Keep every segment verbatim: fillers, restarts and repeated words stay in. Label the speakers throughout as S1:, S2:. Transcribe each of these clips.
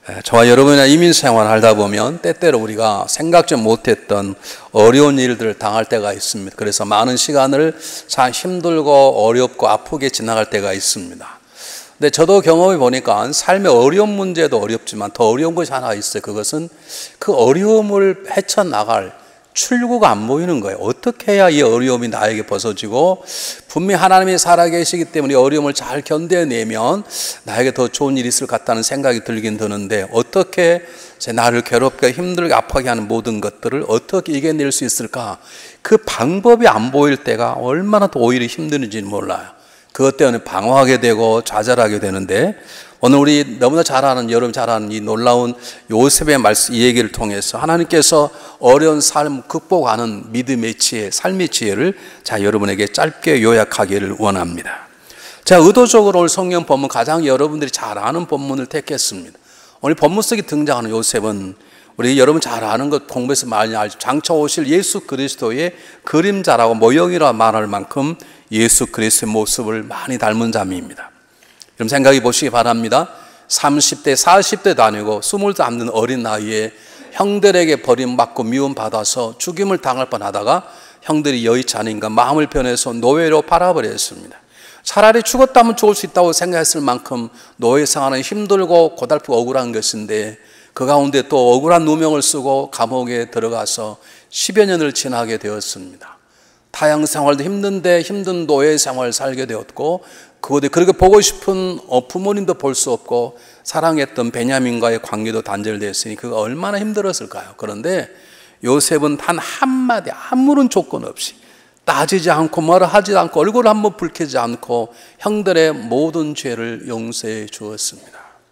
S1: 저와 여러분이 이민 생활을 하다 보면 때때로 우리가 생각지 못했던 어려운 일들을 당할 때가 있습니다. 그래서 많은 시간을 참 힘들고 어렵고 아프게 지나갈 때가 있습니다. 근데 저도 경험해 보니까 삶의 어려운 문제도 어렵지만 더 어려운 것이 하나 있어요. 그것은 그 어려움을 헤쳐나갈 출구가 안 보이는 거예요. 어떻게 해야 이 어려움이 나에게 벗어지고 분명히 하나님이 살아계시기 때문에 어려움을 잘 견뎌내면 나에게 더 좋은 일이 있을 것 같다는 생각이 들긴 드는데, 어떻게 나를 괴롭게 힘들게 아프게 하는 모든 것들을 어떻게 이겨낼 수 있을까? 그 방법이 안 보일 때가 얼마나 더 오히려 힘드는지 몰라요. 그것 때문에 방황하게 되고 좌절하게 되는데, 오늘 우리 너무나 잘 아는, 여러분 잘 아는 이 놀라운 요셉의 말씀, 이 얘기를 통해서 하나님께서 어려운 삶 극복하는 믿음의 지혜, 삶의 지혜를 자 여러분에게 짧게 요약하기를 원합니다. 제가 의도적으로 오늘 성경 본문, 가장 여러분들이 잘 아는 본문을 택했습니다. 오늘 본문 속에 등장하는 요셉은 우리 여러분 잘 아는 것, 공부해서 많이 알죠. 장차 오실 예수 그리스도의 그림자라고 모형이라 말할 만큼 예수 그리스도의 모습을 많이 닮은 자매입니다. 그럼 생각해 보시기 바랍니다. 삼십 대, 사십 대도 아니고 스물도 않는 어린 나이에 형들에게 버림받고 미움받아서 죽임을 당할 뻔하다가 형들이 여의치 않으니까 마음을 변해서 노예로 팔아버렸습니다. 차라리 죽었다면 죽을 수 있다고 생각했을 만큼 노예 생활은 힘들고 고달프고 억울한 것인데, 그 가운데 또 억울한 누명을 쓰고 감옥에 들어가서 십여 년을 지나게 되었습니다. 타향 생활도 힘든데 힘든 노예 생활을 살게 되었고, 그곳에 그렇게 보고 싶은 부모님도 볼 수 없고 사랑했던 베냐민과의 관계도 단절되었으니 그가 얼마나 힘들었을까요? 그런데 요셉은 단 한마디, 아무런 조건 없이 따지지 않고 뭐라 하지 않고 얼굴을 한번 붉히지 않고 형들의 모든 죄를 용서해 주었습니다.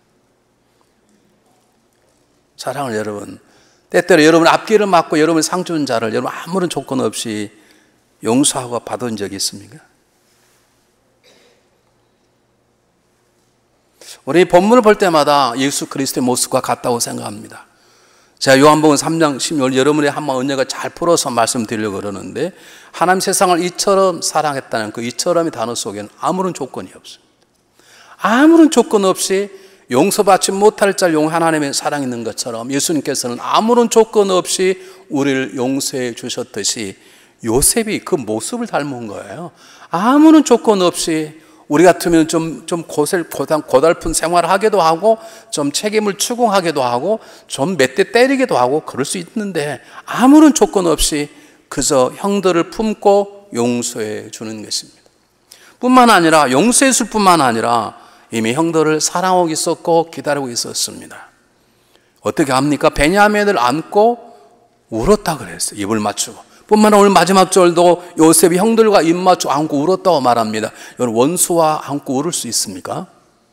S1: 사랑하는 여러분, 때때로 여러분 앞길을 막고 여러분 상준 자를 여러분 아무런 조건 없이 용서하고 받은 적이 있습니까? 우리 본문을 볼 때마다 예수 그리스도의 모습과 같다고 생각합니다. 제가 요한복음 삼 장 십육 절 여러분의 한번 은혜가 잘 풀어서 말씀드리려고 그러는데, 하나님 세상을 이처럼 사랑했다는 그 이처럼의 단어 속에는 아무런 조건이 없습니다. 아무런 조건 없이 용서받지 못할 자를 용 하나님의 사랑이 있는 것처럼 예수님께서는 아무런 조건 없이 우리를 용서해 주셨듯이 요셉이 그 모습을 닮은 거예요. 아무런 조건 없이 우리 같으면 좀, 좀 고생, 고달픈 생활을 하기도 하고, 좀 책임을 추궁하기도 하고, 좀 몇 대 때리기도 하고, 그럴 수 있는데, 아무런 조건 없이 그저 형들을 품고 용서해 주는 것입니다. 뿐만 아니라, 용서했을 뿐만 아니라, 이미 형들을 사랑하고 있었고, 기다리고 있었습니다. 어떻게 합니까? 베냐민을 안고 울었다 그랬어요. 입을 맞추고. 뿐만 아니라 오늘 마지막 절도 요셉이 형들과 입 맞추고 안고 울었다고 말합니다. 여러분, 원수와 안고 울을 수 있습니까?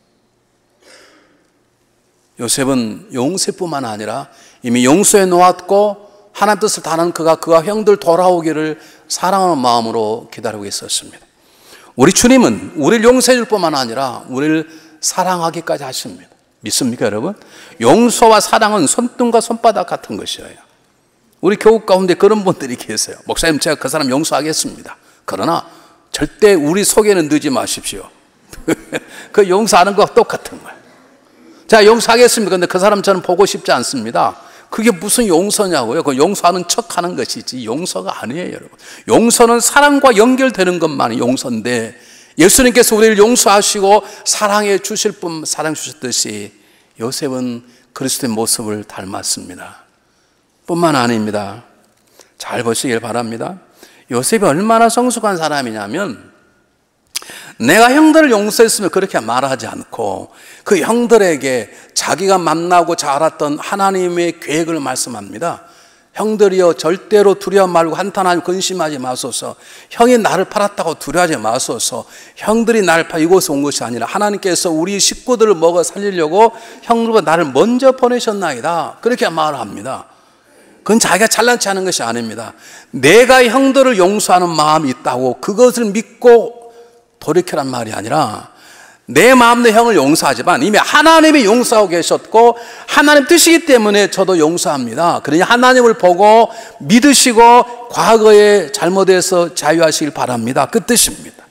S1: 요셉은 용서뿐만 아니라 이미 용서해 놓았고 하나님 뜻을 다하는 그가 그와 형들 돌아오기를 사랑하는 마음으로 기다리고 있었습니다. 우리 주님은 우리를 용서해 줄 뿐만 아니라 우리를 사랑하기까지 하십니다. 믿습니까 여러분? 용서와 사랑은 손등과 손바닥 같은 것이에요. 우리 교육 가운데 그런 분들이 계세요. 목사님, 제가 그 사람 용서하겠습니다. 그러나 절대 우리 속에는 넣지 마십시오. 그 용서하는 거와 똑같은 거예요. 제가 용서하겠습니다. 그런데 그 사람 저는 보고 싶지 않습니다. 그게 무슨 용서냐고요? 그 용서하는 척 하는 것이지 용서가 아니에요, 여러분. 용서는 사랑과 연결되는 것만이 용서인데, 예수님께서 우리를 용서하시고 사랑해 주실 분 사랑해 주셨듯이 요셉은 그리스도의 모습을 닮았습니다. 뿐만 아닙니다. 잘 보시길 바랍니다. 요셉이 얼마나 성숙한 사람이냐면, 내가 형들을 용서했으면 그렇게 말하지 않고 그 형들에게 자기가 만나고 자랐던 하나님의 계획을 말씀합니다. 형들이여, 절대로 두려워 말고 한탄하지 근심하지 마소서. 형이 나를 팔았다고 두려워하지 마소서. 형들이 나를 팔아 이곳에 온 것이 아니라 하나님께서 우리 식구들을 먹어 살리려고 형들과 나를 먼저 보내셨나이다. 그렇게 말합니다. 그건 자기가 잘난치 하는 것이 아닙니다. 내가 형들을 용서하는 마음이 있다고 그것을 믿고 돌이키란 말이 아니라, 내 마음도 형을 용서하지만 이미 하나님이 용서하고 계셨고 하나님 뜻이기 때문에 저도 용서합니다. 그러니 하나님을 보고 믿으시고 과거에 잘못해서 자유하시길 바랍니다. 그 뜻입니다.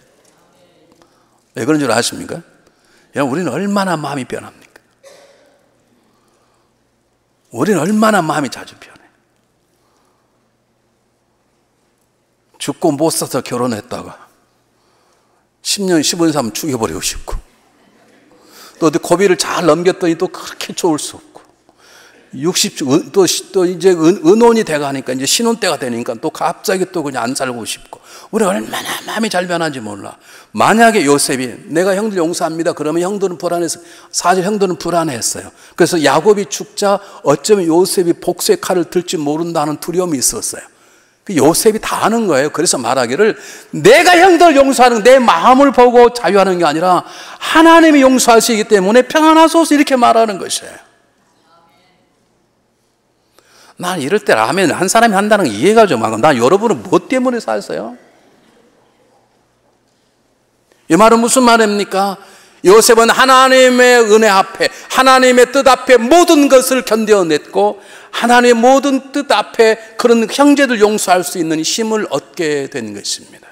S1: 왜 그런 줄 아십니까? 우리는 얼마나 마음이 변합니까? 우리는 얼마나 마음이 자주 변해. 죽고 못 사서 결혼했다가 십 년, 십오 년 사면 죽여버리고 싶고, 또 어디 고비를 잘 넘겼더니 또 그렇게 좋을 수 없고, 육십, 또, 또 이제 은, 은혼이 돼가니까 이제 신혼 때가 되니까 또 갑자기 또 그냥 안 살고 싶고, 우리 얼마나 마음이 잘 변한지 몰라. 만약에 요셉이 내가 형들 용서합니다 그러면 형들은 불안해서, 사실 형들은 불안했어요. 그래서 야곱이 죽자 어쩌면 요셉이 복수의 칼을 들지 모른다는 두려움이 있었어요. 요셉이 다 아는 거예요. 그래서 말하기를 내가 형들을 용서하는 내 마음을 보고 자유하는 게 아니라 하나님이 용서하시기 때문에 평안하소서 이렇게 말하는 것이에요. 난 이럴 때 라면 한 사람이 한다는 게 이해가 좀 안 가. 난 여러분은 뭐 때문에 살았어요? 이 말은 무슨 말입니까? 요셉은 하나님의 은혜 앞에, 하나님의 뜻 앞에 모든 것을 견뎌냈고 하나님의 모든 뜻 앞에 그런 형제들 용서할 수 있는 힘을 얻게 된 것입니다.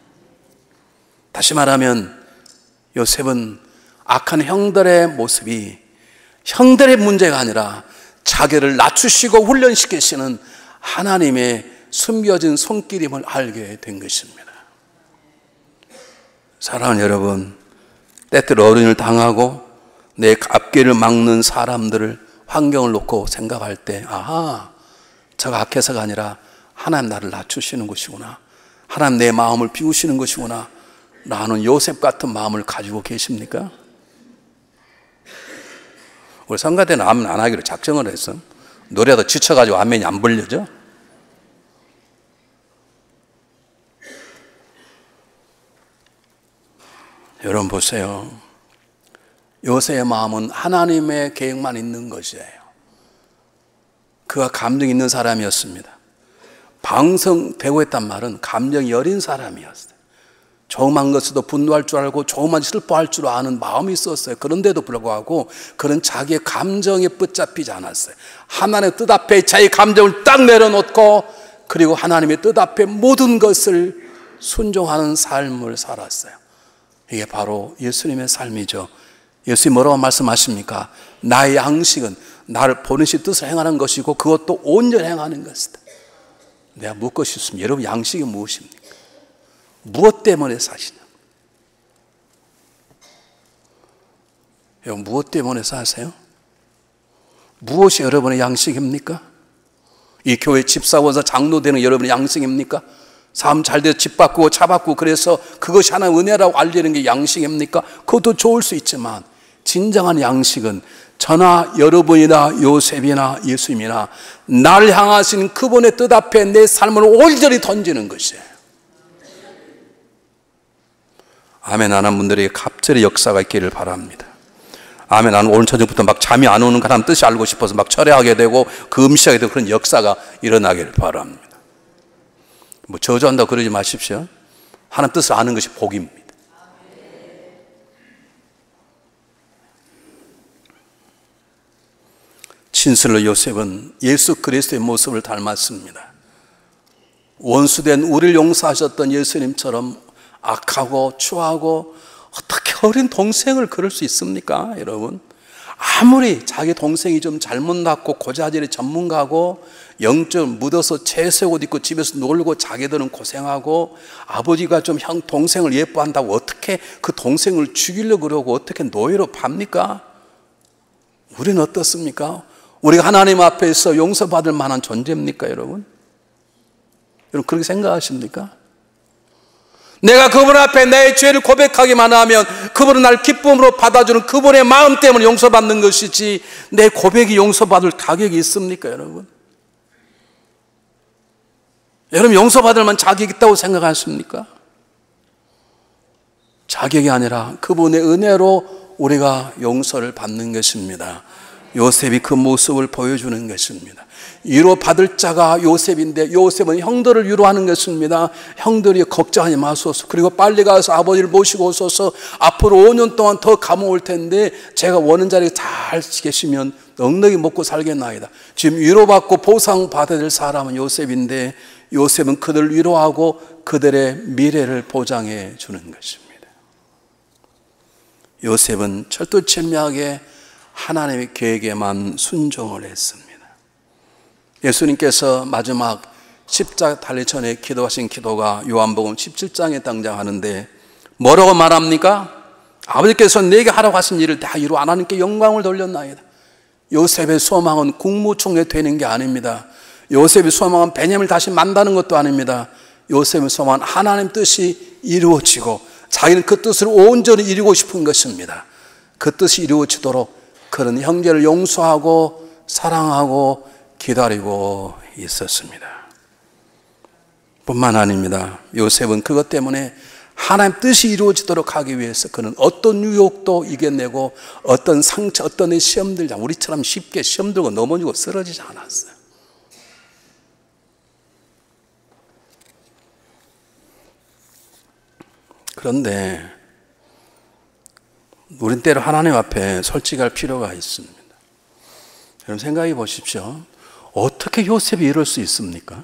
S1: 다시 말하면 요셉은 악한 형들의 모습이 형들의 문제가 아니라 자기를 낮추시고 훈련시키시는 하나님의 숨겨진 손길임을 알게 된 것입니다. 사랑하는 여러분, 때때로 어려움을 당하고 내 앞길을 막는 사람들을, 환경을 놓고 생각할 때, 아하, 저가 악해서가 아니라 하나님 나를 낮추시는 것이구나, 하나님 내 마음을 비우시는 것이구나 라는 요셉 같은 마음을 가지고 계십니까? 우리 성가 때는 아멘 안 하기로 작정을 했어. 노래도 지쳐가지고 아멘이 안 불려져. 여러분 보세요. 요셉의 마음은 하나님의 계획만 있는 것이에요. 그가 감정이 있는 사람이었습니다. 방성되고 했단 말은 감정이 여린 사람이었어요. 조그만 것에도 분노할 줄 알고 조그만 슬퍼할 줄 아는 마음이 있었어요. 그런데도 불구하고 그런 자기의 감정에 붙잡히지 않았어요. 하나님의 뜻 앞에 자기 감정을 딱 내려놓고 그리고 하나님의 뜻 앞에 모든 것을 순종하는 삶을 살았어요. 이게 바로 예수님의 삶이죠. 예수님이 뭐라고 말씀하십니까? 나의 양식은 나를 보내신 뜻을 행하는 것이고 그것도 온전히 행하는 것이다. 내가 묻고 싶습니다. 여러분, 양식이 무엇입니까? 무엇 때문에 사시냐? 여러분, 무엇 때문에 사세요? 무엇이 여러분의 양식입니까? 이 교회 집사원사 장로 되는 여러분의 양식입니까? 삶 잘 돼서 집 바꾸고 차 바꾸고 그래서 그것이 하나의 은혜라고 알리는 게 양식입니까? 그것도 좋을 수 있지만 진정한 양식은 저나 여러분이나 요셉이나 예수님이나 나를 향하신 그분의 뜻 앞에 내 삶을 온전히 던지는 것이에요. 아멘 하는 분들에게 갑절의 역사가 있기를 바랍니다. 아멘. 나는 오늘 저녁부터 막 잠이 안 오는 하나님 뜻이 알고 싶어서 막 철회하게 되고 금시하게 되고 그런 역사가 일어나기를 바랍니다. 뭐 저주한다고 그러지 마십시오. 하나님 뜻을 아는 것이 복입니다. 진실로 요셉은 예수 그리스도의 모습을 닮았습니다. 원수된 우리를 용서하셨던 예수님처럼 악하고 추하고 어떻게 어린 동생을 그럴 수 있습니까? 여러분, 아무리 자기 동생이 좀 잘못 낳고 고자질의 전문가고 영적 묻어서 채색 옷 입고 집에서 놀고 자기들은 고생하고 아버지가 좀 형 동생을 예뻐한다고 어떻게 그 동생을 죽이려고 그러고 어떻게 노예로 팝니까? 우리는 어떻습니까? 우리가 하나님 앞에서 용서받을 만한 존재입니까, 여러분? 여러분 그렇게 생각하십니까? 내가 그분 앞에 내 죄를 고백하기만 하면 그분은 날 기쁨으로 받아주는 그분의 마음 때문에 용서받는 것이지 내 고백이 용서받을 가격이 있습니까, 여러분? 여러분 용서받을 만한 자격이 있다고 생각하십니까? 자격이 아니라 그분의 은혜로 우리가 용서를 받는 것입니다. 요셉이 그 모습을 보여주는 것입니다. 위로받을 자가 요셉인데 요셉은 형들을 위로하는 것입니다. 형들이 걱정하지 마소서. 그리고 빨리 가서 아버지를 모시고 오소서. 앞으로 오 년 동안 더 감옥 올 텐데 제가 원하는 자리에 잘 계시면 넉넉히 먹고 살겠나이다. 지금 위로받고 보상받아야 될 사람은 요셉인데 요셉은 그들을 위로하고 그들의 미래를 보장해 주는 것입니다. 요셉은 철두철미하게 하나님의 계획에만 순종을 했습니다. 예수님께서 마지막 십자가 달리 전에 기도하신 기도가 요한복음 십칠 장에 등장하는데 뭐라고 말합니까? 아버지께서 내게 하라고 하신 일을 다 이루어 하나님께 영광을 돌렸나이다. 요셉의 소망은 국무총리 되는 게 아닙니다. 요셉의 소망은 베냐민을 다시 만나는 것도 아닙니다. 요셉의 소망은 하나님 뜻이 이루어지고 자기는 그 뜻을 온전히 이루고 싶은 것입니다. 그 뜻이 이루어지도록 그런 형제를 용서하고 사랑하고 기다리고 있었습니다. 뿐만 아닙니다. 요셉은 그것 때문에 하나님 뜻이 이루어지도록 하기 위해서 그는 어떤 유혹도 이겨내고 어떤 상처, 어떤 시험들, 우리처럼 쉽게 시험 들고 넘어지고 쓰러지지 않았어요. 그런데 우린 때로 하나님 앞에 솔직할 필요가 있습니다. 여러분 생각해 보십시오. 어떻게 요셉이 이럴 수 있습니까?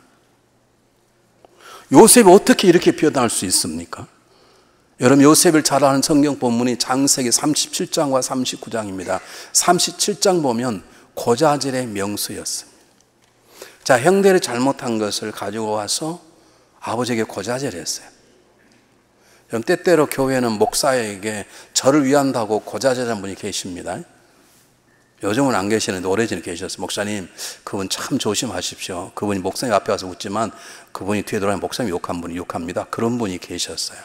S1: 요셉이 어떻게 이렇게 변할 수 있습니까? 여러분 요셉을 잘 아는 성경 본문이 창세기 삼십칠 장과 삼십구 장입니다. 삼십칠 장 보면 고자질의 명수였습니다. 자, 형들이 잘못한 것을 가지고 와서 아버지에게 고자질했어요. 여러분 때때로 교회는 목사에게 저를 위한다고 고자질하는 분이 계십니다. 요즘은 안 계시는데 오래전에 계셨어요. 목사님 그분 참 조심하십시오. 그분이 목사님 앞에 와서 웃지만 그분이 뒤에 돌아오면 목사님 욕한 분이 욕합니다. 그런 분이 계셨어요.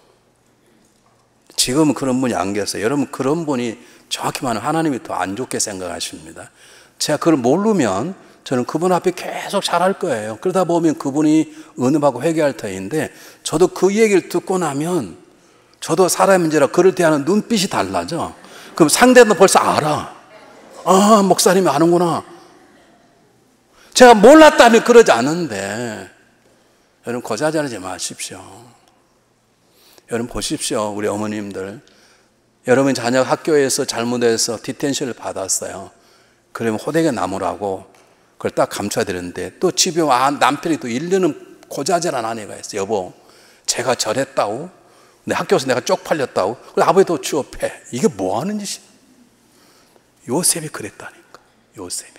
S1: 지금은 그런 분이 안 계세요. 여러분 그런 분이 정확히 말하면 하나님이 더 안 좋게 생각하십니다. 제가 그걸 모르면 저는 그분 앞에 계속 잘할 거예요. 그러다 보면 그분이 은음하고 회개할 터인데 저도 그 얘기를 듣고 나면 저도 사람인지라 그를 대하는 눈빛이 달라져. 그럼 상대는 벌써 알아. 아, 목사님이 아는구나. 제가 몰랐다면 그러지 않은데 여러분 고자질하지 마십시오. 여러분 보십시오. 우리 어머님들 여러분 자녀 학교에서 잘못해서 디텐션을 받았어요. 그러면 호되게 남으라고 그걸 딱 감춰야 되는데 또 집에 와 남편이 또 일 년은 고자질한 아내가 있어요. 여보 제가 저랬다고 내 학교에서 내가 쪽팔렸다고 그래서 아버지도 취업해. 이게 뭐 하는 짓이야. 요셉이 그랬다니까. 요셉이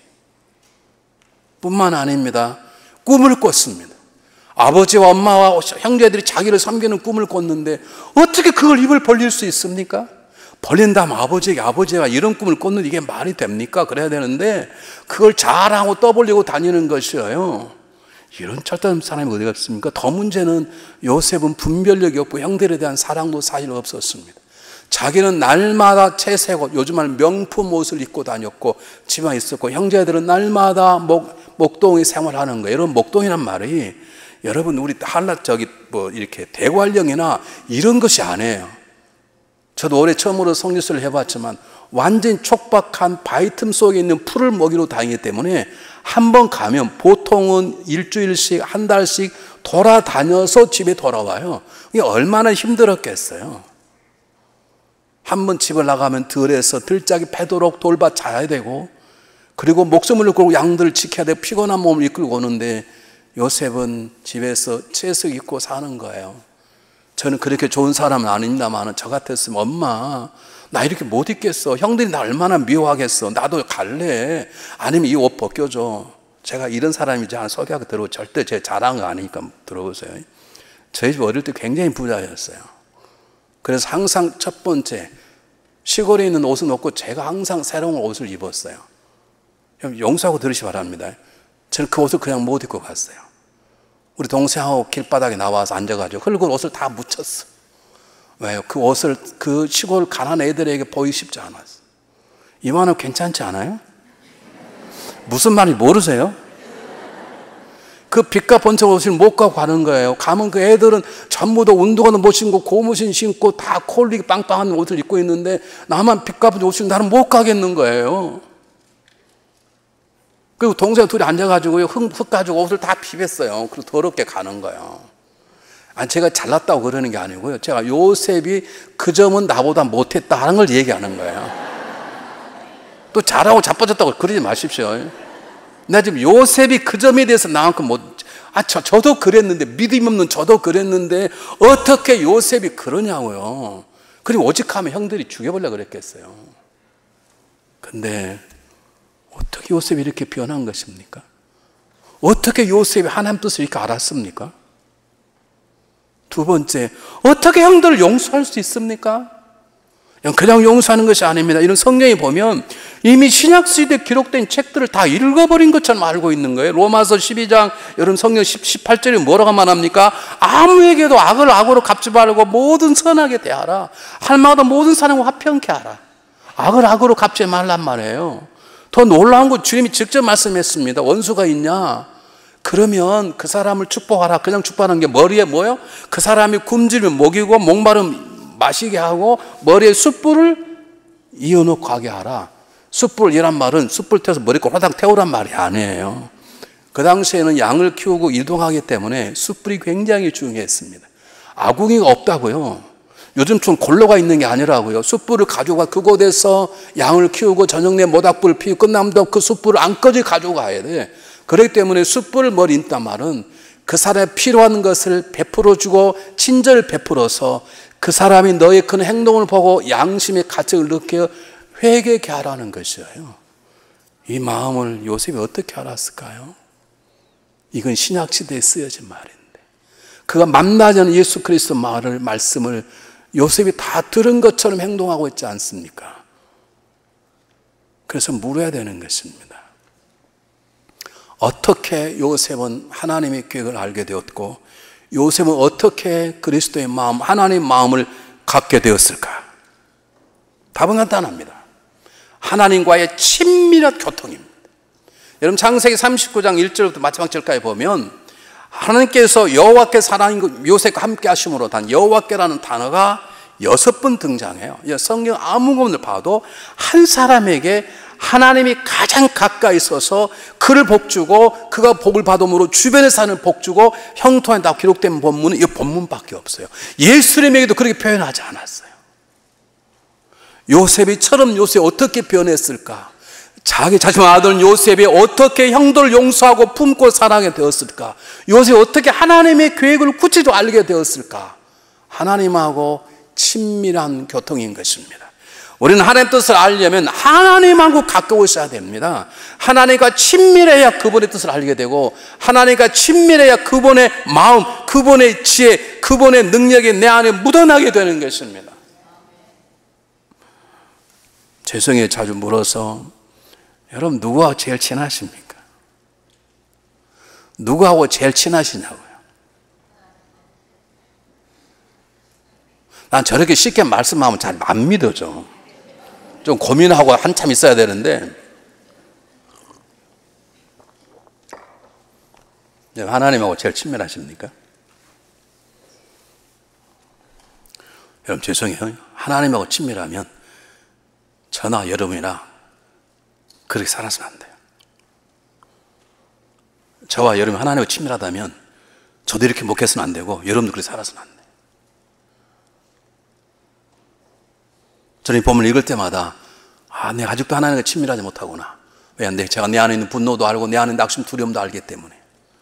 S1: 뿐만 아닙니다. 꿈을 꿨습니다. 아버지와 엄마와 형제들이 자기를 섬기는 꿈을 꿨는데 어떻게 그걸 입을 벌릴 수 있습니까? 벌린다면 아버지에게 아버지가 이런 꿈을 꿨는데 이게 말이 됩니까? 그래야 되는데 그걸 잘하고 떠벌리고 다니는 것이에요. 이런 철저한 사람이 어디가 있습니까? 더 문제는 요셉은 분별력이 없고 형들에 대한 사랑도 사실 없었습니다. 자기는 날마다 채색 옷, 요즘 말 명품 옷을 입고 다녔고 집안에 있었고 형제들은 날마다 목, 목동에 생활하는 거예요. 여러분 목동이란 말이 여러분 우리 한라 저기 뭐 이렇게 대관령이나 이런 것이 아니에요. 저도 올해 처음으로 성지순례를 해봤지만 완전 촉박한 바위 틈 속에 있는 풀을 먹이로 다니기 때문에 한 번 가면 보통은 일주일씩 한 달씩 돌아다녀서 집에 돌아와요. 이게 얼마나 힘들었겠어요. 한 번 집을 나가면 들에서 들짝이 패도록 돌봐 자야 되고 그리고 목숨을 걸고 양들을 지켜야 되고 피곤한 몸을 이끌고 오는데 요셉은 집에서 채석 입고 사는 거예요. 저는 그렇게 좋은 사람은 아닙니다만 저 같았으면 엄마 나 이렇게 못 입겠어. 형들이 나 얼마나 미워하겠어. 나도 갈래. 아니면 이 옷 벗겨줘. 제가 이런 사람이지 않아 소개하고 들어오 절대 제 자랑이 아니니까 들어보세요. 저희 집 어릴 때 굉장히 부자였어요. 그래서 항상 첫 번째 시골에 있는 옷은 없고 제가 항상 새로운 옷을 입었어요. 용서하고 들으시 바랍니다. 저는 그 옷을 그냥 못 입고 갔어요. 우리 동생하고 길바닥에 나와서 앉아가지고 흙은 옷을 다 묻혔어. 왜요? 그 옷을 그 시골 가난한 애들에게 보이기 쉽지 않았어. 이만하면 괜찮지 않아요? 무슨 말인지 모르세요? 그 빛과 번쩍 옷을 못 가고 가는 거예요. 가면 그 애들은 전부 다 운동화도 못 신고 고무신 신고 다 콜릭 빵빵한 옷을 입고 있는데 나만 빛과 번쩍 옷을 나는 못 가겠는 거예요. 그리고 동생 둘이 앉아가지고 흙, 흙 가지고 옷을 다 비볐어요. 그리고 더럽게 가는 거예요. 아니, 제가 잘났다고 그러는 게 아니고요. 제가 요셉이 그 점은 나보다 못했다는 걸 얘기하는 거예요. 또 잘하고 자빠졌다고 그러지 마십시오. 나 지금 요셉이 그 점에 대해서 나만큼 못, 아, 저, 저도 그랬는데, 믿음 없는 저도 그랬는데, 어떻게 요셉이 그러냐고요. 그리고 오직하면 형들이 죽여보려고 그랬겠어요. 근데, 어떻게 요셉이 이렇게 변한 것입니까? 어떻게 요셉이 하나님 뜻을 이렇게 알았습니까? 두 번째, 어떻게 형들을 용서할 수 있습니까? 그냥 용서하는 것이 아닙니다. 이런 성경에 보면 이미 신약시대에 기록된 책들을 다 읽어버린 것처럼 알고 있는 거예요. 로마서 십이 장, 여러분 성경 십팔 절에 뭐라고 말합니까? 아무에게도 악을 악으로 갚지 말고 모든 선하게 대하라. 할 마다 모든 사람과 화평케 하라. 악을 악으로 갚지 말란 말이에요. 더 놀라운 건 주님이 직접 말씀했습니다. 원수가 있냐? 그러면 그 사람을 축복하라. 그냥 축복하는 게 머리에 뭐요? 그 사람이 굶주리면 먹이고 목마르면 마시게 하고 머리에 숯불을 이어놓고 가게 하라. 숯불이란 말은 숯불 태워서 머리 꼬라닥 태우란 말이 아니에요. 그 당시에는 양을 키우고 이동하기 때문에 숯불이 굉장히 중요했습니다. 아궁이가 없다고요. 요즘처럼 골로가 있는 게 아니라고요. 숯불을 가져가 그곳에서 양을 키우고 저녁에 모닥불을 피우고 끝나면 그 숯불을 안까지 가져가야 돼. 그렇기 때문에 숯불을 머리 있단 말은 그 사람에 필요한 것을 베풀어주고 친절을 베풀어서 그 사람이 너의 큰 행동을 보고 양심의 가책을 느껴 회개케 하라는 것이에요. 이 마음을 요셉이 어떻게 알았을까요? 이건 신약시대에 쓰여진 말인데 그가 만나지 않은 예수 그리스도 말을 말씀을 요셉이 다 들은 것처럼 행동하고 있지 않습니까? 그래서 물어야 되는 것입니다. 어떻게 요셉은 하나님의 계획을 알게 되었고 요셉은 어떻게 그리스도의 마음, 하나님의 마음을 갖게 되었을까? 답은 간단합니다. 하나님과의 친밀한 교통입니다. 여러분 창세기 삼십구 장 일 절부터 마지막 절까지 보면 하나님께서 여호와께서 하나님 요셉과 함께 하심으로 단 여호와께라는 단어가 여섯 번 등장해요. 성경 아무 것을 봐도 한 사람에게 하나님이 가장 가까이 있어서 그를 복주고 그가 복을 받음으로 주변에 사는 복주고 형통에 다 기록된 본문은 이 본문밖에 없어요. 예수님에게도 그렇게 표현하지 않았어요. 요셉이처럼 요셉이 어떻게 변했을까? 자기 자신의 아들 요셉이 어떻게 형들을 용서하고 품고 사랑하게 되었을까? 요셉이 어떻게 하나님의 계획을 구체적으로 알게 되었을까? 하나님하고 친밀한 교통인 것입니다. 우리는 하나님 뜻을 알려면 하나님하고 가까워 있어야 됩니다. 하나님과 친밀해야 그분의 뜻을 알게 되고 하나님과 친밀해야 그분의 마음, 그분의 지혜, 그분의 능력이 내 안에 묻어나게 되는 것입니다. 죄송해요. 자주 물어서 여러분 누구하고 제일 친하십니까? 누구하고 제일 친하시냐고요? 난 저렇게 쉽게 말씀하면 잘 안 믿어져. 좀 고민하고 한참 있어야 되는데 하나님하고 제일 친밀하십니까? 여러분 죄송해요. 하나님하고 친밀하면 저나 여러분이나 그렇게 살아서는 안 돼요. 저와 여러분이 하나님하고 친밀하다면 저도 이렇게 목회해서는 안 되고 여러분도 그렇게 살아서는 안 돼요. 저는 이 본문을 읽을 때마다 아, 내가 아직도 하나님과 친밀하지 못하구나. 왜? 내 제가 내 안에 있는 분노도 알고 내 안에 있는 낙심 두려움도 알기 때문에.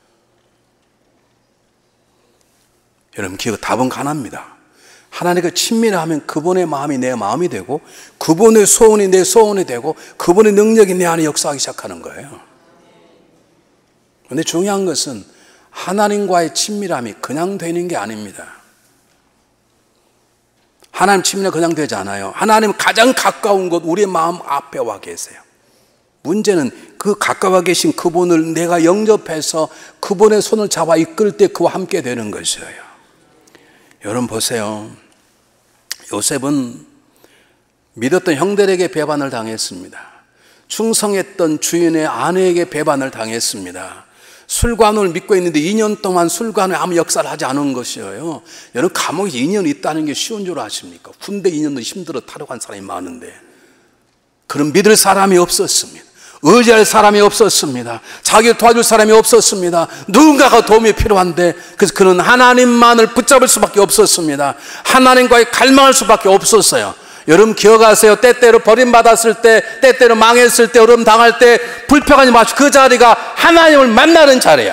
S1: 여러분 기억 답은 가난합니다. 하나님과 친밀하면 그분의 마음이 내 마음이 되고 그분의 소원이 내 소원이 되고 그분의 능력이 내 안에 역사하기 시작하는 거예요. 그런데 중요한 것은 하나님과의 친밀함이 그냥 되는 게 아닙니다. 하나님 친밀함이 그냥 되지 않아요. 하나님 가장 가까운 곳 우리의 마음 앞에 와 계세요. 문제는 그 가까워 계신 그분을 내가 영접해서 그분의 손을 잡아 이끌 때 그와 함께 되는 것이에요. 여러분 보세요. 요셉은 믿었던 형들에게 배반을 당했습니다. 충성했던 주인의 아내에게 배반을 당했습니다. 술관을 믿고 있는데 이 년 동안 술관을 아무 역사를 하지 않은 것이에요. 여러분 감옥에 이 년 있다는 게 쉬운 줄 아십니까? 군대 이 년도 힘들어 탈옥한 사람이 많은데 그런 믿을 사람이 없었습니다. 의지할 사람이 없었습니다. 자기를 도와줄 사람이 없었습니다. 누군가가 도움이 필요한데 그래서 그는 하나님만을 붙잡을 수밖에 없었습니다. 하나님과의 갈망할 수밖에 없었어요. 여러분 기억하세요. 때때로 버림받았을 때, 때때로 망했을 때, 어려움 당할 때 불평하지 마시고 그 자리가 하나님을 만나는 자리야.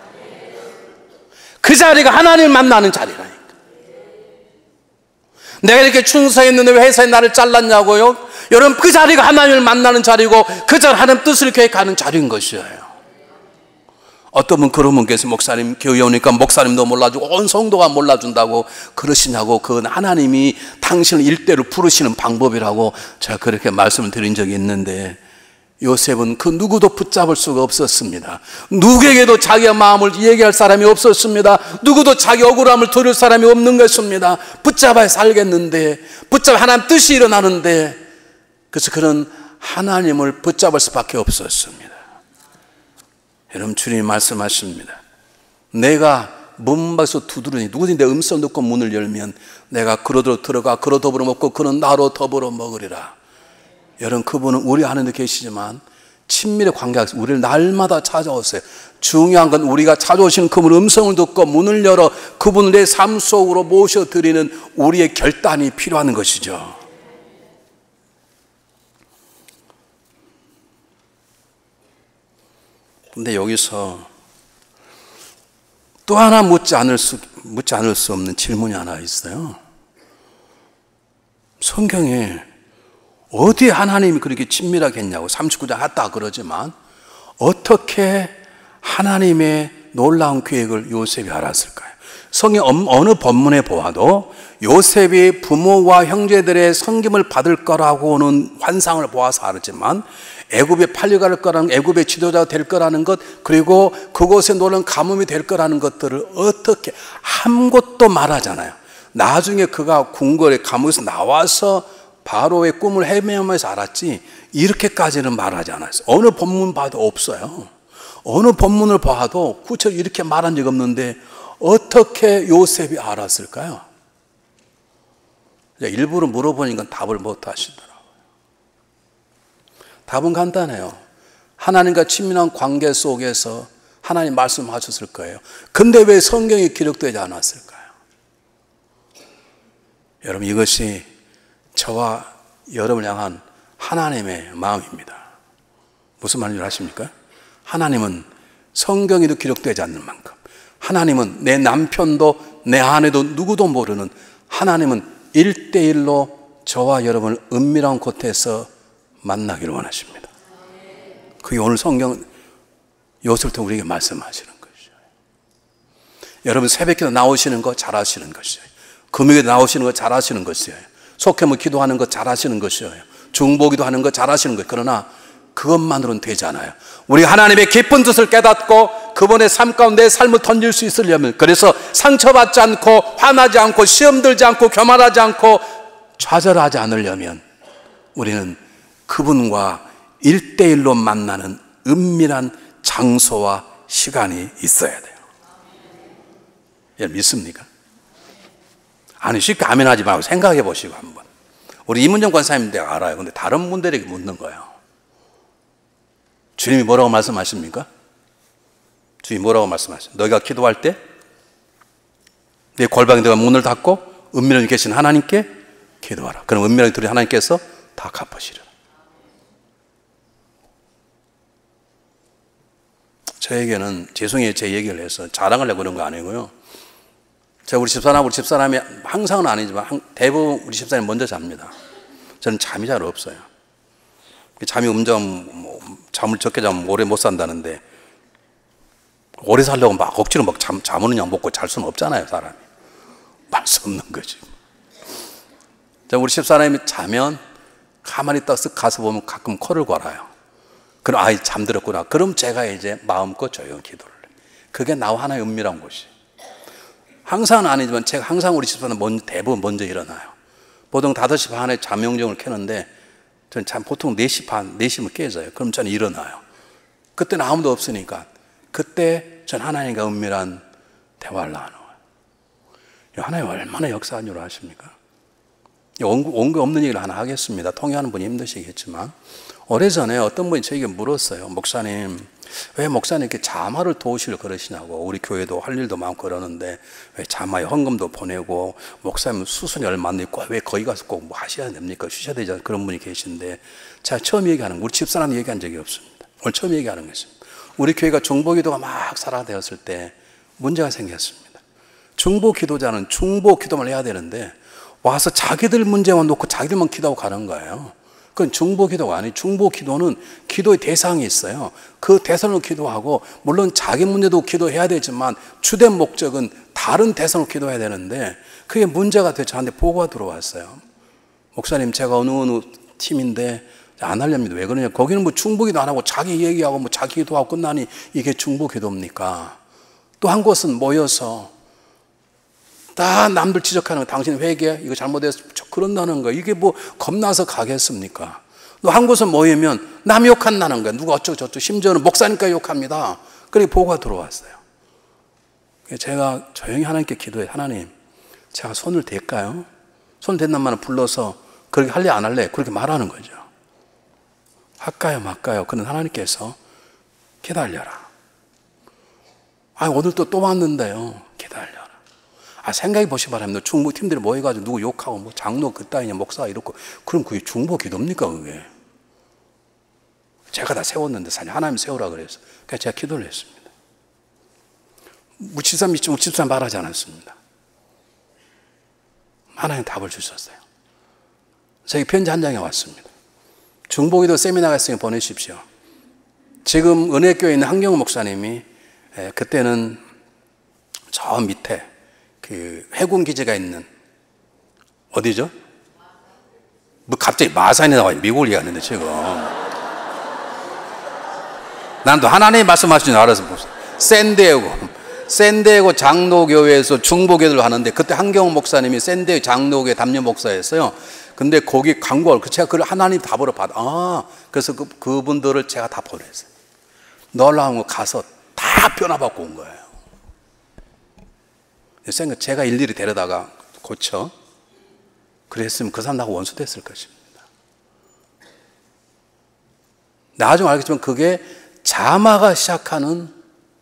S1: 그 자리가 하나님을 만나는 자리라니까. 내가 이렇게 충성했는데 왜 회사에 나를 잘랐냐고요? 여러분 그 자리가 하나님을 만나는 자리고 그 자리 하나님 뜻을 계획하는 자리인 것이에요. 어떤 분 그런 분께서 목사님 교회 오니까 목사님도 몰라주고 온 성도가 몰라준다고 그러시냐고, 그건 하나님이 당신을 일대로 부르시는 방법이라고 제가 그렇게 말씀을 드린 적이 있는데, 요셉은 그 누구도 붙잡을 수가 없었습니다. 누구에게도 자기의 마음을 얘기할 사람이 없었습니다. 누구도 자기 억울함을 들을 사람이 없는 것입니다. 붙잡아야 살겠는데, 붙잡아 하나님 뜻이 일어나는데, 그래서 그런 하나님을 붙잡을 수밖에 없었습니다. 여러분, 주님이 말씀하십니다. 내가 문 밖에서 두드리니 누구든지 내 음성 듣고 문을 열면 내가 그러도록 들어가 그러 더불어 먹고 그는 나로 더불어 먹으리라. 여러분, 그분은 우리 안에 계시지만 친밀의 관계가 있어요. 우리를 날마다 찾아오세요. 중요한 건 우리가 찾아오시는 그분 음성을 듣고 문을 열어 그분을 내 삶 속으로 모셔드리는 우리의 결단이 필요한 것이죠. 근데 여기서 또 하나 묻지 않을 수, 묻지 않을 수 없는 질문이 하나 있어요. 성경에 어디에 하나님이 그렇게 친밀하겠냐고 삼십구 장 했다 그러지만 어떻게 하나님의 놀라운 계획을 요셉이 알았을까요? 성경 어느 본문에 보아도 요셉이 부모와 형제들의 섬김을 받을 거라고는 환상을 보아서 알았지만 애굽에 팔려갈 거라는, 애굽의 지도자가 될 거라는 것, 그리고 그곳에 놀란 가뭄이 될 거라는 것들을 어떻게 아무것도 말하잖아요. 나중에 그가 궁궐에 감옥에서 나와서 바로의 꿈을 헤매면서 알았지 이렇게까지는 말하지 않았어요. 어느 본문 봐도 없어요. 어느 본문을 봐도 구체적으로 이렇게 말한 적 없는데 어떻게 요셉이 알았을까요? 일부러 물어보니까 답을 못 하시더라고요. 답은 간단해요. 하나님과 친밀한 관계 속에서 하나님 말씀하셨을 거예요. 근데 왜 성경에 기록되지 않았을까요? 여러분, 이것이 저와 여러분을 향한 하나님의 마음입니다. 무슨 말인지 아십니까? 하나님은 성경에도 기록되지 않는 만큼, 하나님은 내 남편도 내 아내도 누구도 모르는, 하나님은 일대일로 저와 여러분을 은밀한 곳에서 만나기를 원하십니다. 그게 오늘 성경 요셉부터 우리에게 말씀하시는 것이죠. 여러분, 새벽기도 나오시는 거 잘하시는 것이에요. 금요일에 나오시는 거 잘하시는 것이에요. 속회모 기도하는 거 잘하시는 것이에요. 중보기도 하는 거 잘하시는 거예요. 그러나 그것만으로는 되지 않아요. 우리 하나님의 깊은 뜻을 깨닫고 그분의 삶 가운데 삶을 던질 수 있으려면, 그래서 상처받지 않고 화나지 않고 시험 들지 않고 교만하지 않고 좌절하지 않으려면 우리는 그분과 일대일로 만나는 은밀한 장소와 시간이 있어야 돼요. 여러분, 믿습니까? 아니, 쉽게 아멘하지 말고 생각해 보시고 한번. 우리 이문정 권사님 내가 알아요. 근데 다른 분들에게 묻는 거예요. 주님이 뭐라고 말씀하십니까? 주님이 뭐라고 말씀하십니까? 너희가 기도할 때 내 골방에 내가 문을 닫고 은밀하게 계신 하나님께 기도하라. 그럼 은밀하게 들으신 하나님께서 다 갚으시리라. 저에게는, 죄송해요, 제 얘기를 해서 자랑하려고 그런 거 아니고요. 제가 우리 집사람, 우리 집사람이 항상은 아니지만 대부분 우리 집사람이 먼저 잡니다. 저는 잠이 잘 없어요. 잠이 음정, 뭐, 잠을 적게 자면 오래 못 산다는데, 오래 살려고 막 억지로 막 잠, 잠 오는 약 먹고 잘 수는 없잖아요, 사람이. 말 수 없는 거지. 우리 집사람이 자면 가만히 딱 쓱 가서 보면 가끔 코를 골아요. 그럼 아이 잠들었구나. 그럼 제가 이제 마음껏 조용히 기도를 해요. 그게 나와 하나의 은밀한 곳이에요. 항상은 아니지만 제가 항상 우리 집사람 먼저, 대부분 먼저 일어나요. 보통 다섯 시 반에 잠명정을 켜는데 저는 참 보통 네 시 반, 네 시면 깨져요. 그럼 저는 일어나요. 그때는 아무도 없으니까 그때 전 하나님과 은밀한 대화를 나눠요. 하나님 얼마나 역사한 줄 아십니까? 원고 없는 얘기를 하나 하겠습니다. 통역하는 분이 힘드시겠지만, 오래전에 어떤 분이 저에게 물었어요. 목사님, 왜 목사님 이렇게 자마를 도우시려 그러시냐고. 우리 교회도 할 일도 많고 그러는데 왜 자마에 헌금도 보내고, 목사님 수순이 얼마 안 있고 왜 거기 가서 꼭 뭐 하셔야 됩니까? 쉬셔야 되지 않습니까? 그런 분이 계신데, 제가 처음 얘기하는 거, 우리 집사람 얘기한 적이 없습니다. 오늘 처음 얘기하는 것입니다. 우리 교회가 중보기도가 막 살아되었을 때 문제가 생겼습니다. 중보기도자는 중보기도만 해야 되는데 와서 자기들 문제만 놓고 자기들만 기도하고 가는 거예요. 그건 중보 기도가 아니에요. 중보 기도는 기도의 대상이 있어요. 그 대상으로 기도하고, 물론 자기 문제도 기도해야 되지만 주된 목적은 다른 대상으로 기도해야 되는데, 그게 문제가 돼서 저한테 보고가 들어왔어요. 목사님, 제가 어느 어느 팀인데 안 하렵니다. 왜 그러냐? 거기는 뭐 중보 기도 안 하고 자기 얘기하고 뭐 자기 기도하고 끝나니 이게 중보 기도입니까? 또 한 곳은 모여서 다 남들 지적하는 거, 당신 회개 이거 잘못해서 그런다는 거, 이게 뭐 겁나서 가겠습니까? 또 한 곳은 모이면 남 욕한다는 거야. 누가 어쩌고 저쩌고, 심지어는 목사니까 욕합니다. 그렇게 보고가 들어왔어요. 제가 조용히 하나님께 기도해. 하나님, 제가 손을 댈까요? 손 댄단 말은 불러서 그렇게 할래 안 할래 그렇게 말하는 거죠. 할까요 말까요? 그는 하나님께서 기다려라. 아, 오늘 또 또 왔는데요. 기다려라. 아, 생각해 보시 바랍니다. 중보 팀들이 모여가지고 누구 욕하고 뭐 장로 그따위냐 목사 이렇고, 그럼 그게 중보 기도입니까 그게? 제가 다 세웠는데 사실 하나님 세우라 그래서 그래서 제가 기도를 했습니다. 무치사 믿지 무치사 말하지 않았습니다. 하나님 답을 주셨어요. 저희 편지 한 장에 왔습니다. 중보기도 세미나가 있으니 보내십시오. 지금 은혜교회에 있는 한경호 목사님이, 에, 그때는 저 밑에 그 해군 기지가 있는 어디죠? 뭐 갑자기 마산에 나와요. 미국을 얘기하는데 지금. 난 또 하나님이 말씀하시는 줄 알아서 보세요. 샌디에고 샌디에고 장로교회에서 중보기도를 하는데, 그때 한경호 목사님이 샌디에고 장로교회 담임 목사였어요. 근데 거기 광고를, 제가 그걸 하나님 답으로 받아. 아, 그래서 그, 그분들을 제가 다 보냈어요. 놀라운 거 가서 다 변화받고 온 거예요. 생각, 제가 일일이 데려다가 고쳐. 그랬으면 그 사람 나하고 원수 됐을 것입니다. 나중에 알겠지만 그게 자마가 시작하는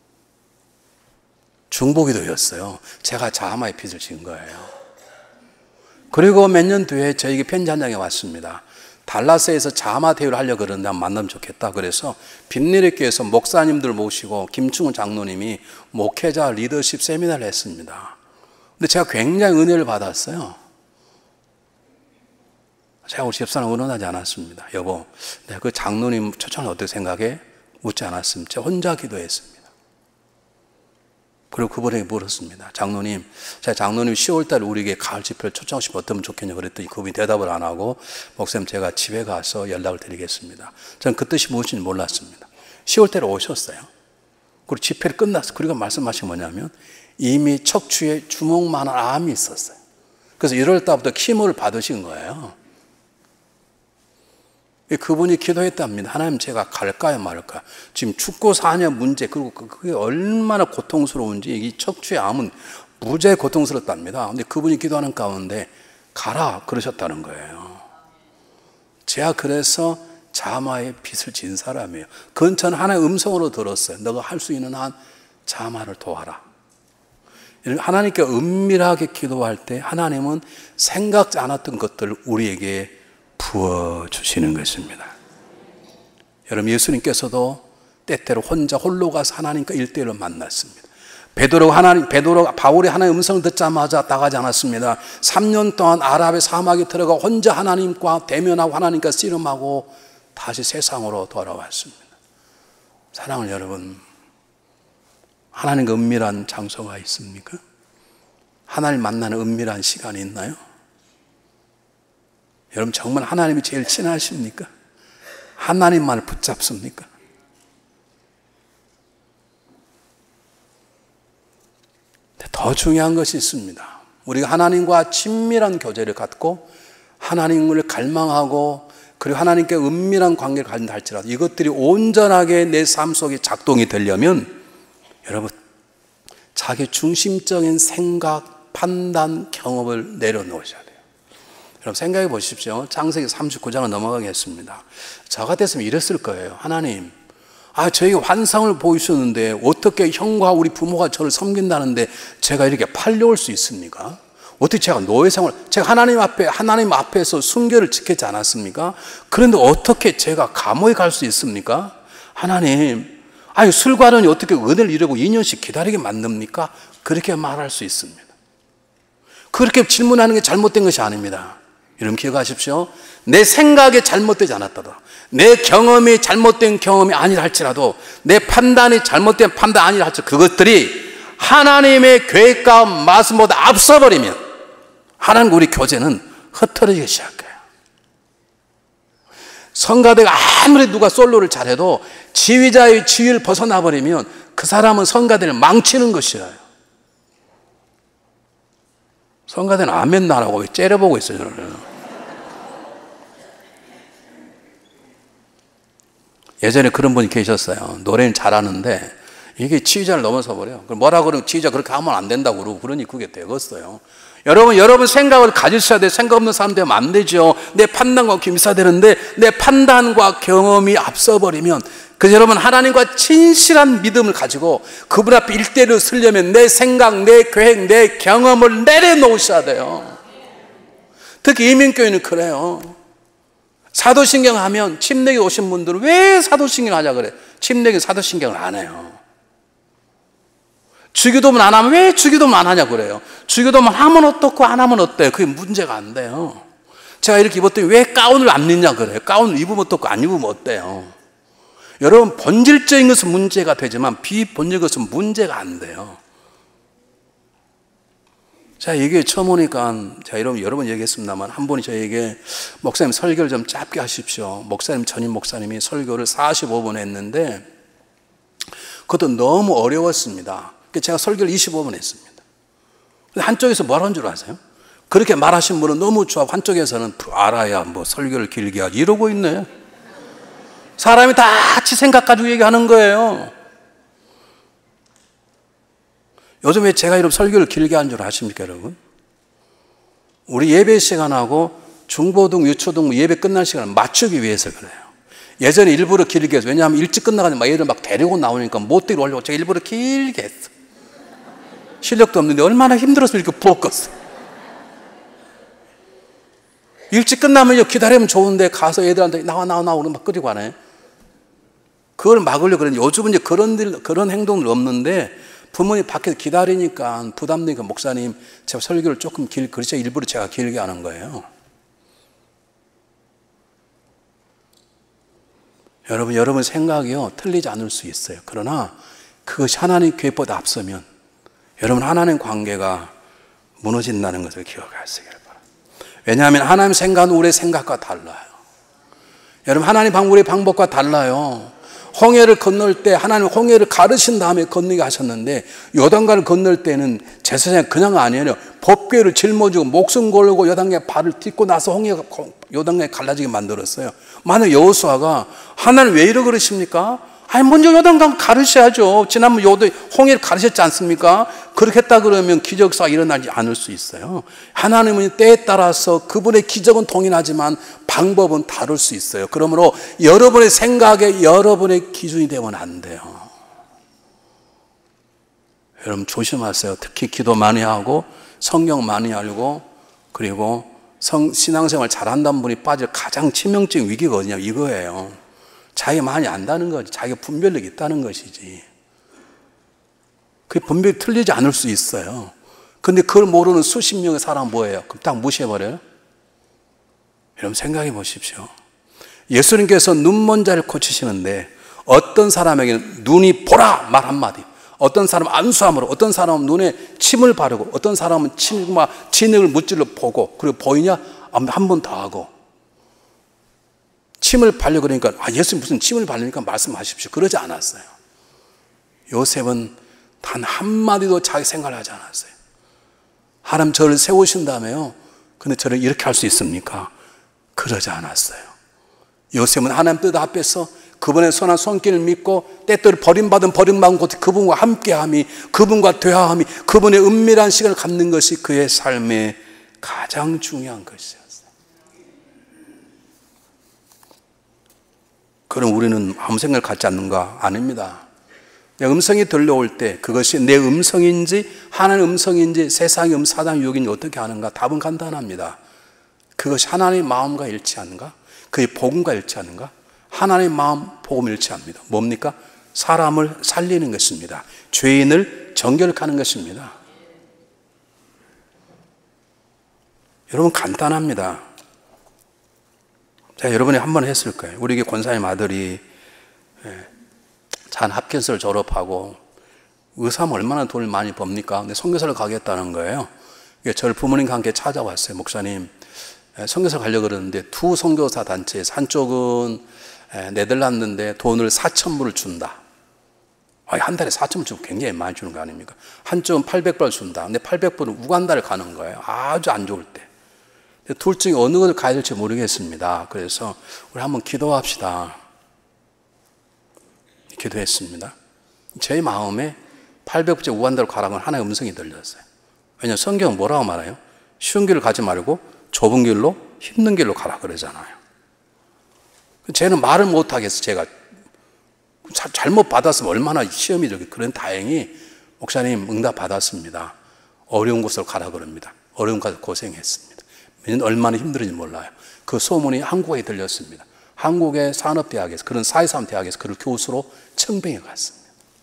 S1: 중보기도였어요. 제가 자마의 빚을 지은 거예요. 그리고 몇 년 뒤에 저에게 편지 한 장이 왔습니다. 달라스에서 자마 대회를 하려고 그러는데 한번 만나면 좋겠다. 그래서 빈내리교회에서 목사님들 모시고 김충훈 장로님이 목회자 리더십 세미나를 했습니다. 근데 제가 굉장히 은혜를 받았어요. 제가 우리 집사람 의논하지 않았습니다. 여보, 내가 그 장로님 초청을 어떻게 생각해? 묻지 않았습니다. 제가 혼자 기도했습니다. 그리고 그분에게 물었습니다. 장로님, 제가 장로님 시월 달에 우리에게 가을 집회를 초청하시면 어떠면 좋겠냐 그랬더니 그분이 대답을 안 하고, 목사님 제가 집에 가서 연락을 드리겠습니다. 저는 그 뜻이 무엇인지 몰랐습니다. 시월 달에 오셨어요. 그리고 집회를 끝났어요. 그리고 말씀하신 뭐냐면 이미 척추에 주먹만한 암이 있었어요. 그래서 일월 달부터 키모를 받으신 거예요. 그분이 기도했답니다. 하나님, 제가 갈까요 말까? 지금 죽고 사냐 문제, 그리고 그게 얼마나 고통스러운지, 이 척추의 암은 무지하게 고통스럽답니다. 근데 그분이 기도하는 가운데 가라 그러셨다는 거예요. 제가 그래서 자마의 빚을 진 사람이에요. 그건 전 하나의 음성으로 들었어요. 너가 할 수 있는 한 자마를 도와라. 하나님께 은밀하게 기도할 때 하나님은 생각지 않았던 것들을 우리에게 부어주시는 것입니다. 여러분, 예수님께서도 때때로 혼자 홀로 가서 하나님과 일대일로 만났습니다. 베드로가 하나님, 베드로가 바울이 하나님의 음성을 듣자마자 나가지 않았습니다. 삼 년 동안 아랍의 사막에 들어가 혼자 하나님과 대면하고 하나님과 씨름하고 다시 세상으로 돌아왔습니다. 사랑하는 여러분, 하나님과 은밀한 장소가 있습니까? 하나님 만나는 은밀한 시간이 있나요? 여러분, 정말 하나님이 제일 친하십니까? 하나님만을 붙잡습니까? 더 중요한 것이 있습니다. 우리가 하나님과 친밀한 교제를 갖고 하나님을 갈망하고 그리고 하나님께 은밀한 관계를 가진다 할지라도 이것들이 온전하게 내 삶 속에 작동이 되려면 여러분, 자기 중심적인 생각, 판단, 경험을 내려놓으셔야 돼요. 여러분, 생각해 보십시오. 창세기 삼십구 장을 넘어가겠습니다. 저 같았으면 이랬을 거예요. 하나님, 아, 저에게 환상을 보이셨는데 어떻게 형과 우리 부모가 저를 섬긴다는데 제가 이렇게 팔려올 수 있습니까? 어떻게 제가 노예 생활, 제가 하나님 앞에, 하나님 앞에서 순결을 지켰지 않았습니까? 그런데 어떻게 제가 감옥에 갈 수 있습니까? 하나님, 아니, 술과는이 어떻게 은혜를 이루고 이 년씩 기다리게 만듭니까? 그렇게 말할 수 있습니다. 그렇게 질문하는 게 잘못된 것이 아닙니다. 여러분 기억하십시오. 내 생각이 잘못되지 않았다더라, 내 경험이 잘못된 경험이 아니라 할지라도, 내 판단이 잘못된 판단 아니라 할지라도, 그것들이 하나님의 계획과 말씀보다 앞서버리면 하나님과 우리 교제는 흩어지기 시작해요. 성가대가 아무리 누가 솔로를 잘해도 지휘자의 지위를 벗어나버리면 그 사람은 성가대를 망치는 것이에요. 성가대는 아멘 나라고 왜 째려보고 있어요, 저는. 예전에 그런 분이 계셨어요. 노래는 잘하는데 이게 지휘자를 넘어서 버려요. 뭐라 그러면 지휘자 그렇게 하면 안 된다고 그러고, 그러니 그게 되겠어요. 여러분, 여러분 생각을 가지셔야 돼요. 생각 없는 사람 되면 안 되죠. 내 판단과 겸사야 되는데 내 판단과 경험이 앞서버리면, 그래서 여러분 하나님과 진실한 믿음을 가지고 그분 앞에 일대를 서려면 내 생각, 내 계획, 내 경험을 내려놓으셔야 돼요. 특히 이민교회는 그래요. 사도신경 하면 침례기 오신 분들은 왜 사도신경 하자 그래? 침례기 사도신경을 안 해요. 주기도문 안 하면 왜 주기도문 안 하냐 그래요. 주기도문 하면 어떻고 안 하면 어때요? 그게 문제가 안 돼요. 제가 이렇게 입었더니 왜 가운을 안 입냐 그래요. 가운을 입으면 어떻고 안 입으면 어때요? 여러분, 본질적인 것은 문제가 되지만 비본질적인 것은 문제가 안 돼요. 자, 이게 처음 오니까 제가 여러분, 여러 번 얘기했습니다만 한 분이 저에게 목사님 설교를 좀 짧게 하십시오. 목사님, 전임 목사님이 설교를 사십오 분 했는데 그것도 너무 어려웠습니다. 제가 설교를 이십오 분 했습니다. 한쪽에서 뭐라는 줄 아세요? 그렇게 말하신 분은 너무 좋아, 한쪽에서는 알아야 뭐 설교를 길게 하지 이러고 있네. 사람이 다 같이 생각 가지고 얘기하는 거예요. 요즘 왜 제가 이런 설교를 길게 하는 줄 아십니까, 여러분? 우리 예배 시간하고 중고등, 유초등 예배 끝날 시간을 맞추기 위해서 그래요. 예전에 일부러 길게 했어요. 왜냐하면 일찍 끝나가지고 막 얘를 막 데리고 나오니까 못 데리고 오려고 제가 일부러 길게 했어. 실력도 없는데 얼마나 힘들었으면 이렇게 부었겠어. 일찍 끝나면 기다리면 좋은데 가서 애들한테 나와 나와 나와 막 끄리고 하네. 그걸 막으려고 그러는데 요즘은 이제 그런 일, 그런 행동은 없는데 부모님 밖에서 기다리니까 부담되니까 목사님 제가 설교를 조금 길, 그렇죠. 일부러 제가 길게 하는 거예요. 여러분, 여러분 생각이요 틀리지 않을 수 있어요. 그러나 그것이 하나님 계획보다 앞서면 여러분 하나님 관계가 무너진다는 것을 기억하시길 바랍니다. 왜냐하면 하나님 생각은 우리의 생각과 달라요. 여러분 하나님 방 우리의 방법과 달라요. 홍해를 건널 때 하나님 홍해를 가르신 다음에 건너게 하셨는데 요단강을 건널 때는 제사장이 그냥 아니에요. 법궤를 짊어지고 목숨 걸고 요단강에 발을 딛고 나서 홍해가 요단강에 갈라지게 만들었어요. 만약 여호수아가 하나님 왜 이러 그러십니까? 아니 먼저 요단강 가르셔야죠. 지난번 요도 홍해를 가르셨지 않습니까? 그렇게 했다 그러면 기적사가 일어나지 않을 수 있어요. 하나님은 때에 따라서 그분의 기적은 동일하지만 방법은 다를 수 있어요. 그러므로 여러분의 생각에 여러분의 기준이 되면 안 돼요. 여러분 조심하세요. 특히 기도 많이 하고 성경 많이 알고 그리고 성, 신앙생활 잘한다는 분이 빠질 가장 치명적인 위기가 어디냐 이거예요. 자기가 많이 안다는 거지. 자기가 분별력이 있다는 것이지. 그 분별이 틀리지 않을 수 있어요. 근데 그걸 모르는 수십 명의 사람은 뭐예요? 그럼 딱 무시해버려요? 여러분 생각해 보십시오. 예수님께서 눈먼 자를 고치시는데 어떤 사람에게는 눈이 보라 말 한마디, 어떤 사람은 안수함으로, 어떤 사람은 눈에 침을 바르고, 어떤 사람은 침과 진흙을 물질로 보고, 그리고 보이냐? 한 번 더 하고. 침을 바르려 그러니까 아 예수님 무슨 침을 바르니까 말씀하십시오. 그러지 않았어요. 요셉은 단 한마디도 자기 생각을 하지 않았어요. 하나님 저를 세우신다며요. 근데 저를 이렇게 할 수 있습니까? 그러지 않았어요. 요셉은 하나님 뜻 앞에서 그분의 선한 손길을 믿고 때때로 버림받은 버림받은 곳에 그분과 함께함이, 그분과 대화함이, 그분의 은밀한 시간을 갖는 것이 그의 삶의 가장 중요한 것이었어요. 그럼 우리는 아무 생각을 갖지 않는가? 아닙니다. 내 음성이 들려올 때 그것이 내 음성인지 하나님의 음성인지 세상의 음, 사단의 유혹인지 어떻게 하는가? 답은 간단합니다. 그것이 하나님의 마음과 일치하는가? 그의 복음과 일치하는가? 하나님의 마음, 복음 일치합니다. 뭡니까? 사람을 살리는 것입니다. 죄인을 정결하는 것입니다. 여러분 간단합니다. 자, 여러분이 한 번 했을 거예요. 우리 게 권사님 아들이 잔 합격서를 졸업하고 의사하면 얼마나 돈을 많이 법니까? 근데 선교사를 가겠다는 거예요. 저를 부모님과 함께 찾아왔어요. 목사님, 선교사 가려고 그러는데 두 선교사 단체에서 한쪽은 네덜란드인데 돈을 사천 불을 준다. 한 달에 사천 불 주고 굉장히 많이 주는 거 아닙니까? 한쪽은 팔백 불 준다. 근데 팔백 불은 우간다를 가는 거예요. 아주 안 좋을 때. 둘 중에 어느 것을 가야 될지 모르겠습니다. 그래서 우리 한번 기도합시다. 기도했습니다. 제 마음에 팔백 불째 우간다로 가라고 하나의 음성이 들렸어요. 왜냐하면 성경은 뭐라고 말해요? 쉬운 길을 가지 말고 좁은 길로 힘든 길로 가라 그러잖아요. 쟤는 말을 못하겠어. 제가 잘못 받았으면 얼마나 시험이 저기. 그런 다행히 목사님 응답 받았습니다. 어려운 곳으로 가라 그럽니다. 어려운 곳에서 고생했습니다. 얼마나 힘들은지 몰라요. 그 소문이 한국에 들렸습니다. 한국의 산업대학에서, 그런 사회산업대학에서 그를 교수로 청빙해 갔습니다.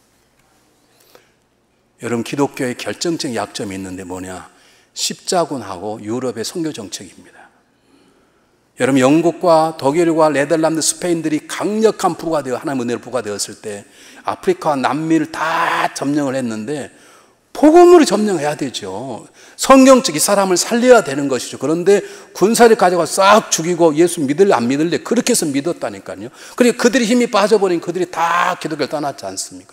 S1: 여러분, 기독교의 결정적인 약점이 있는데 뭐냐? 십자군하고 유럽의 선교 정책입니다. 여러분, 영국과 독일과 네덜란드, 스페인들이 강력한 부가 되어 하나님의 은혜로 부가 되었을 때 아프리카와 남미를 다 점령을 했는데 복음으로 점령해야 되죠. 성경적 이 사람을 살려야 되는 것이죠. 그런데 군사를 가져가 싹 죽이고 예수 믿을래 안 믿을래 그렇게 해서 믿었다니까요. 그러니까 그들이 힘이 빠져버린 그들이 다 기독교를 떠났지 않습니까?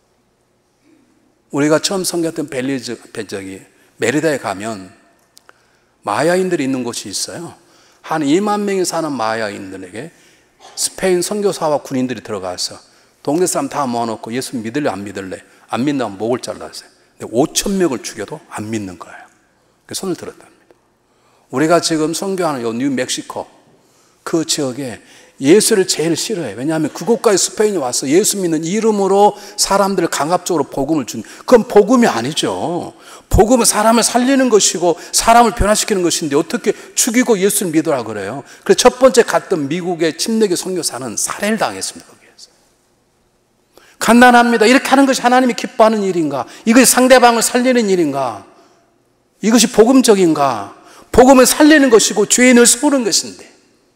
S1: 우리가 처음 섬겼던 벨리즈, 저기 메리다에 가면 마야인들이 있는 곳이 있어요. 한 이만 명이 사는 마야인들에게 스페인 선교사와 군인들이 들어가서 동네 사람 다 모아놓고 예수 믿을래 안 믿을래? 안 믿는다면 목을 잘랐어요. 근데 오천 명을 죽여도 안 믿는 거예요. 손을 들었답니다. 우리가 지금 선교하는 요 뉴멕시코 그 지역에 예수를 제일 싫어해요. 왜냐하면 그곳까지 스페인이 와서 예수 믿는 이름으로 사람들을 강압적으로 복음을 준, 그건 복음이 아니죠. 복음은 사람을 살리는 것이고 사람을 변화시키는 것인데 어떻게 죽이고 예수를 믿으라 그래요. 그래서 첫 번째 갔던 미국의 침례교 선교사는 살해를 당했습니다. 거기에서. 간단합니다. 이렇게 하는 것이 하나님이 기뻐하는 일인가? 이것이 상대방을 살리는 일인가? 이것이 복음적인가? 복음을 살리는 것이고 죄인을 속는 것인데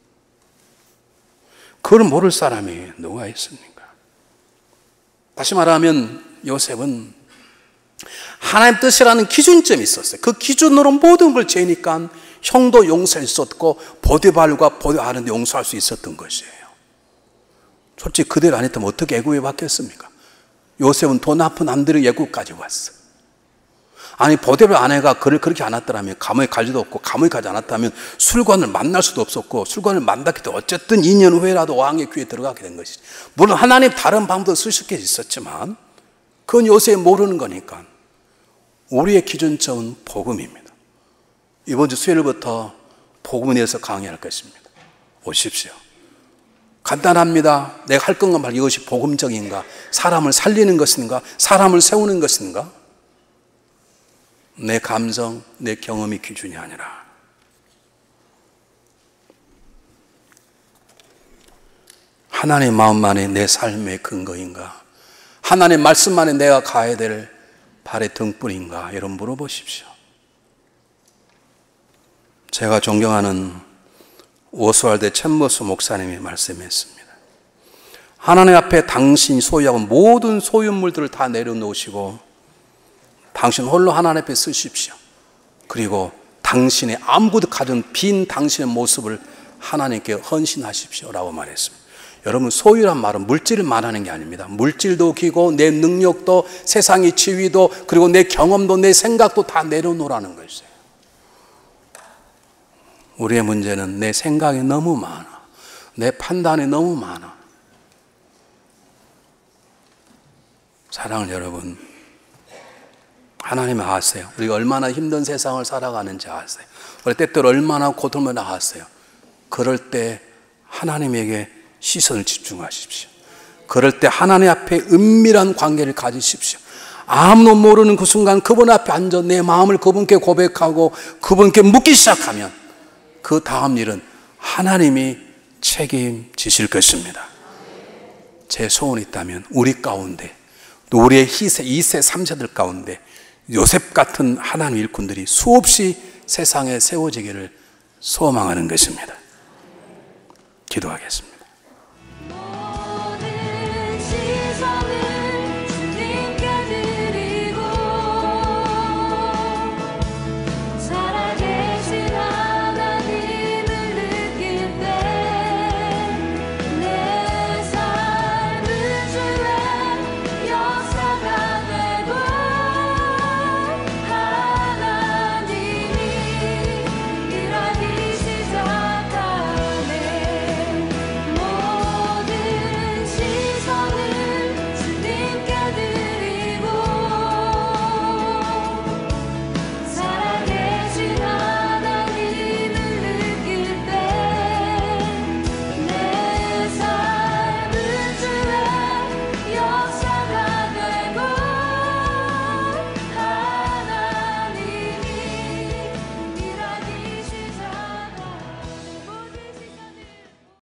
S1: 그걸 모를 사람이 누가 있습니까? 다시 말하면 요셉은 하나님 뜻이라는 기준점이 있었어요. 그 기준으로 모든 걸 재니까 형도 용서할 수 있었고 보디발과 보디발은 용서할 수 있었던 것이에요. 솔직히 그대로 안 했다면 어떻게 애국에 받겠습니까? 요셉은 돈 나쁜 남들의 애국까지 왔어. 아니 보디발 아내가 그를 그렇게 안 왔더라면 감옥에 갈 수도 없고 감옥에 가지 않았다면 술관을 만날 수도 없었고 술관을 만났기 때문에 어쨌든 이 년 후에라도 왕의 귀에 들어가게 된 것이지. 물론 하나님 다른 방법도 쓰실 게 있었지만 그건 요새 모르는 거니까. 우리의 기준점은 복음입니다. 이번 주 수요일부터 복음에 대해서 강의할 것입니다. 오십시오. 간단합니다. 내가 할 건가 말 이것이 복음적인가? 사람을 살리는 것인가? 사람을 세우는 것인가? 내 감정, 내 경험이 기준이 아니라 하나님의 마음만이 내 삶의 근거인가? 하나님의 말씀만이 내가 가야 될 발의 등불인가? 여러분 물어보십시오. 제가 존경하는 오스왈드 챔버스 목사님이 말씀했습니다. 하나님 앞에 당신이 소유하고 모든 소유물들을 다 내려놓으시고 당신 홀로 하나님 앞에 쓰십시오. 그리고 당신의 아무것도 가진 빈 당신의 모습을 하나님께 헌신하십시오 라고 말했습니다. 여러분 소유란 말은 물질을 말하는 게 아닙니다. 물질도 기고 내 능력도 세상의 지위도 그리고 내 경험도 내 생각도 다 내려놓으라는 것이에요. 우리의 문제는 내 생각이 너무 많아. 내 판단이 너무 많아. 사랑하는 여러분, 하나님 아세요. 우리가 얼마나 힘든 세상을 살아가는지 아세요. 우리 때때로 얼마나 고통을 나왔어요. 그럴 때 하나님에게 시선을 집중하십시오. 그럴 때 하나님 앞에 은밀한 관계를 가지십시오. 아무도 모르는 그 순간 그분 앞에 앉아 내 마음을 그분께 고백하고 그분께 묻기 시작하면 그 다음 일은 하나님이 책임지실 것입니다. 제 소원이 있다면 우리 가운데 또 우리의 희세, 이세, 삼세들 가운데 요셉 같은 하나님 일꾼들이 수없이 세상에 세워지기를 소망하는 것입니다. 기도하겠습니다.